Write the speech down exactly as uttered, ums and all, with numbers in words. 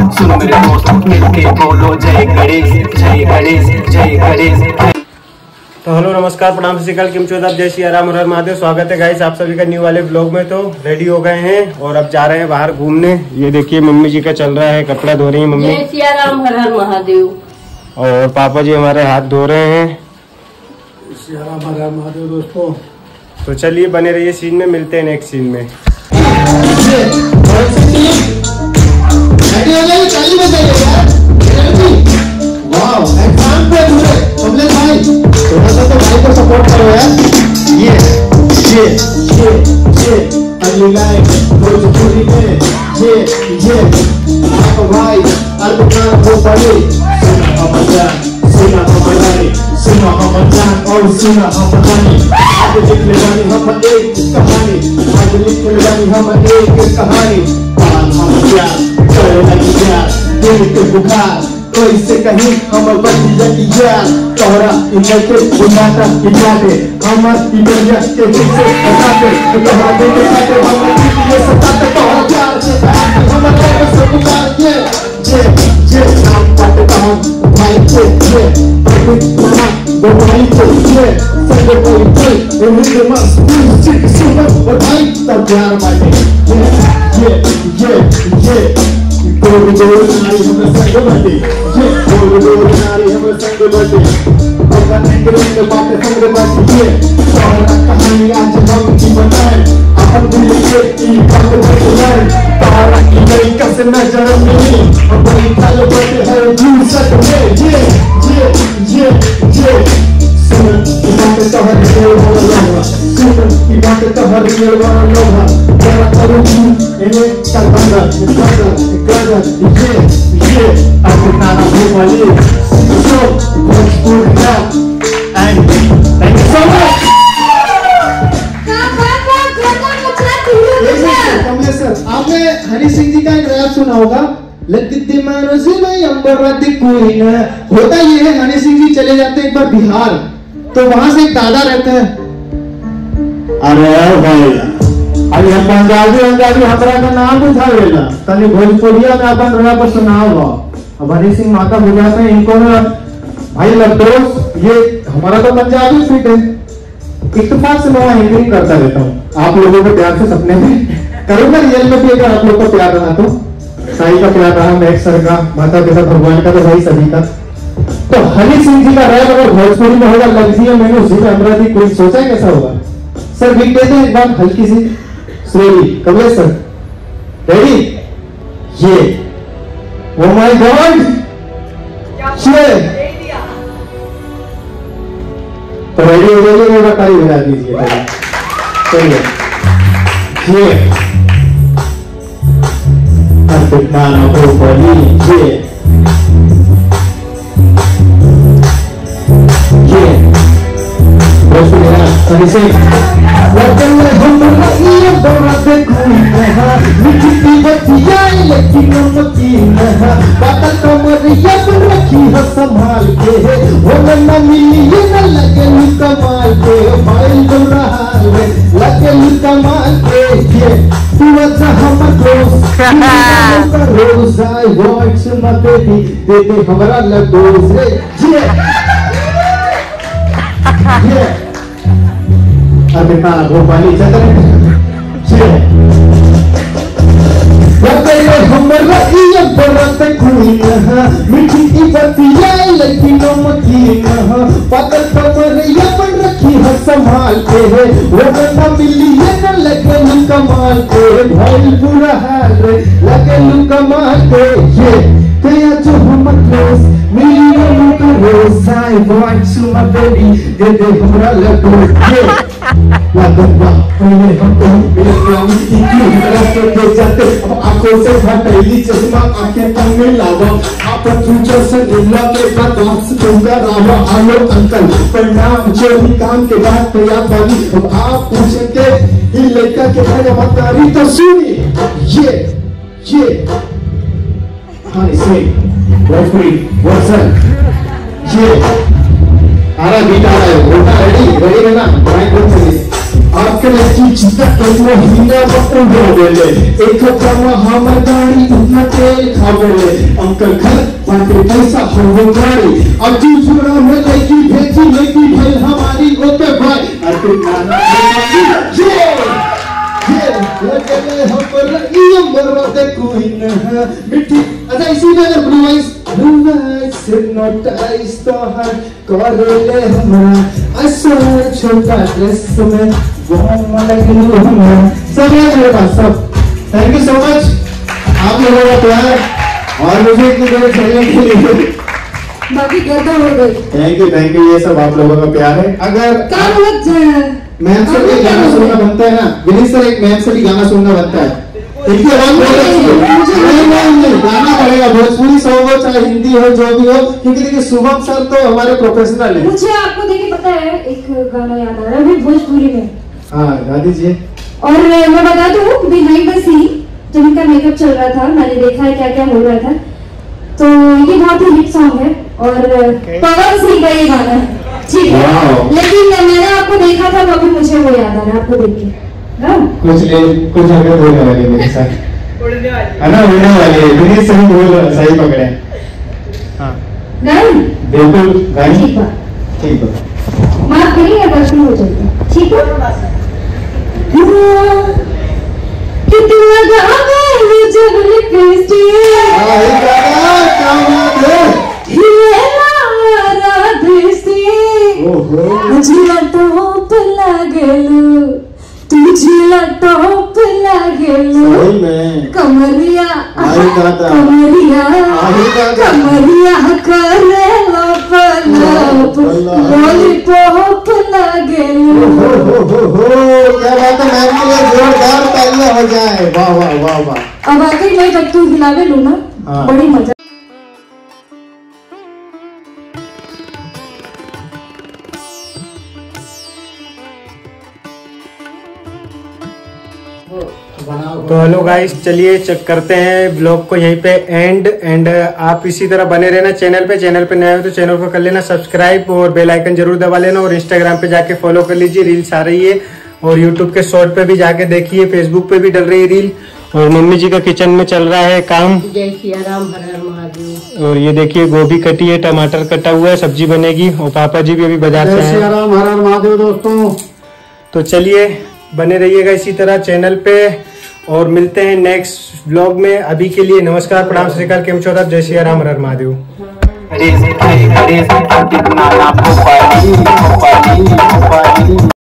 सुन मेरे दोस्त मिलके बोलो जय गणेश जय गणेश जय गणेश। तो हेलो नमस्कार प्रणाम श्रीकाल किम चौदह जय श्री राम हर महादेव। स्वागत है गाइस आप सभी का न्यू वाले ब्लॉग में। तो रेडी हो गए हैं और अब जा रहे हैं बाहर घूमने। ये देखिए मम्मी जी का चल रहा है, कपड़ा धो रही है मम्मी। जय श्री राम हर हर महादेव। और पापा जी हमारे हाथ धो रहे हैं। श्री राम हर हर महादेव दोस्तों। तो चलिए बने रहिए सीन में, मिलते हैं नेक्स्ट सीन में। थोड़ा सा तो भाई को सपोर्ट करो यार। ये ये ये ये अगली लाइन भोजपुरी में ये ये आपको भाई अर्धकान हो पड़े। सुना हम जान सुना हम रानी सुना हम जान और सुना हम रानी। आज लिखने वाली हम एक कहानी, आज लिखने वाली हम एक कहानी। पान हम प्यार करे लगी प्यार दिल के बुखार कैसे कहीं हम बची जगी यार। तोहरा इधर के बुलाता इजाते हमर इधर के पीछे बताते तोहरा के साथे हम ये सताते तोहरा प्यार से हम तेरे से पुकार के जे जे नाम पटता हूं भाई के जे ना दो भाई के जे संग कोई कोई उन्हें मस्त सिक सुनो और भाई तब प्यार बाटे ये ये ये गोल गोल नारी हम संग बाटे ये गोल गोल नारी हम संग बाटे अपन एंगल के बात संग बाटे ये तोहरा कहानी आज हम की बनाए अपन दिल के ई बात बताए। तोहरा की नई कस नजर मिली अपनी तल बाटे है दूसर में ये ये ये ये सुन की बात तोहर दिल वाला लोहा सुन की बात तोहर दिल वाला लोहा जरा करूं इन्हें कल बंदा बंदा गजर ये ये अपना नाम वाली सो भोजपुरी का and thank you so much. Kamleshwar आपने हनी सिंह जी का एक रैप सुना होगा, लगती मानो से मैं अंबर राती कोई न। होता ये है हनी सिंह जी चले जाते हैं एक बार बिहार, तो वहां से एक दादा रहते हैं। अरे भाई अभी हम पंजाबी पंजाबी हमरा का नाम उठावेला तनी भोजपुरिया में अपन रैप सुनाओ। अब हनी सिंह माता बुझाते हैं इनको ना भाई लड्डोस ये हमारा तो पंजाबी फिट है। इत्तेफाक से मैं हिंदी करता रहता हूँ आप लोगों को प्यार से सपने में करूंगा रियल में भी अगर आप लोग को प्यार रहा तो साई का प्यार रहा मैं सर का माता पिता भगवान का तो भाई सभी का। तो हनी सिंह जी का रैप अगर भोजपुरी में होगा लगती है मैंने उसी में हमरा दी कोई सोचा है कैसा होगा। सर बीट देते हैं एक बार हल्की सी स्लोली कमलेश सर रेडी ये ओ माय गॉड ये तो रेडी हो जाइए मेरा ताली बजा दीजिए। चलिए ये अपना हो बनी ये ये सही से वतन में हम रहिए बरत कोई नहा मिट्टी बचिया लेकिन नमकी नहा बात कमरिया पर रखी है संभाल के वो न मिली न लगे कमाल के भाई बुरा हाल में लगे कमाल के ये तू अच्छा हम दोस्त रोज I want to my baby दे दे हमारा लड्डू से ये ये अभिता गोपाली चंद्र ये वतन हम रहिए बरत कोई नहा मिठी की बतिया लेकिन नमकी नहा पागल कमरिया पर रखी है संभाल के है वो न मिली न लगे कमाल के भाई बुरा हाल लगे कमाल के ये कया जो हम क्लोज मिली न रोज I want to my baby दे दे हमरा लड्डू ये लगता पहले हम तो मेरे प्यार की रास्ते पे जाते अब आंखों से हटेली चश्मा आंखें तंग में लावा आप फ्यूचर से दिल्ला के बाद वापस दूंगा रावा आलो अंकल परिणाम जो भी काम के बाद तैयार वाली अब आप पूछेंगे इन लड़का के घर बतारी तो सुनी ये ये हाँ इसे भोजपुरी वर्सन ये आ रहा बीट आ रहा है, रेडी रेडी है ना? माइक बंद करिए। आजकल की चिंता केवल हिना बटन बोले एक कमा हम गाड़ी उतना तेल खावेले अंकल घर बाटे पैसा हम गाड़ी अब तू छोड़ा में लेकी भेजी लेकी भाई हमारी ओके भाई अरे नाना ये ये लगले हम ये मरो दे कोई ना मिट्टी अच्छा इसी में अगर ब्लू आइस ब्लू आइस नोटाइस तो हर करले हमरा ऐसा छोटा ड्रेस में वो लगलू हमरा सब है मेरे पास सब थैंक यू सो मच आप लोगों का प्यार और मुझे इतनी देर चलने के लिए बाकी गर्दा हो गई। थैंक यू थैंक यू ये सब आप लोगों का प्यार है। अगर काम लग जाए मैम से भी गाना सुनना बनता है ना विनीत सर एक मैम से भी गाना सुनना बनता है देखिए आवाज बहुत अच्छी है नहीं नहीं नहीं गाना पड़ेगा भोजपुरी सॉन्ग हो चाहे हिंदी हो जो भी हो क्योंकि देखिए शुभम सर तो हमारे प्रोफेशनल है। मुझे आपको देखिए पता है एक गाना याद आ रहा है भी भोजपुरी में। हाँ गा दीजिए। और मैं बता दूं बिहाइंड द सीन जब इनका मेकअप चल रहा था मैंने देखा है क्या क्या हो रहा था तो ये बहुत ही हिट सॉन्ग है और पवन सिंह का ये गाना है ठीक है लेकिन मैंने आपको देखा था तो अभी मुझे वो याद आ रहा है आपको देखिए कुछ ले कुछ हरकत होने वाली है मेरे साथ है ना उड़ने वाली है विनीत सही बोल सही पकड़े हाँ गाई बिल्कुल गाई ठीक है ठीक है माफ करिए दर्शन हो जाएगा ठीक है कितना गावे जब लिपस्टिक आई गाना क्या बात है ये लारा दृष्टि ओहो जिला टॉप लागलू तुझला टॉप लागलू सही में कमरिया आई दादा कमरिया आई दादा कमरिया करे लपलप लॉलीपॉप लागलू हो हो हो हो क्या बात है मैम के लिए जोरदार तालियां हो जाए वाह वाह वाह वाह अब आके मैं जब तू हिलावे लू ना हाँ। बड़ी मजा तो हेलो गाइस चलिए चेक करते हैं ब्लॉग को यहीं पे एंड एंड आप इसी तरह बने रहना चैनल पे चैनल पे नए हो तो चैनल को कर लेना सब्सक्राइब और बेल आइकन जरूर दबा लेना और इंस्टाग्राम पे जाके फॉलो कर लीजिए रील्स आ रही है और यूट्यूब के शॉर्ट पे भी जाके देखिए फेसबुक पे भी डल रही है रील और मम्मी जी का किचन में चल रहा है काम जय सिया राम हर हर महादेव। और ये देखिए गोभी कटी है टमाटर कटा हुआ है सब्जी बनेगी और पापा जी भी अभी बाजार से आए। राम हर हर महादेव दोस्तों। तो चलिए बने रहिएगा इसी तरह चैनल पे और मिलते हैं नेक्स्ट ब्लॉग में। अभी के लिए नमस्कार प्रणाम श्री अकाल केम चौदह जय सिया राम हर हर महादेव। रेस रेस रेस कितना ना